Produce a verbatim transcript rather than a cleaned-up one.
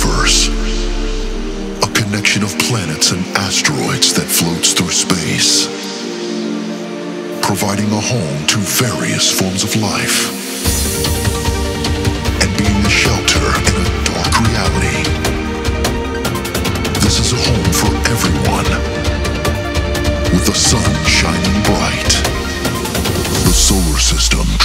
universe, a connection of planets and asteroids that floats through space, providing a home to various forms of life, and being a shelter in a dark reality. This is a home for everyone, with the sun shining bright. The solar system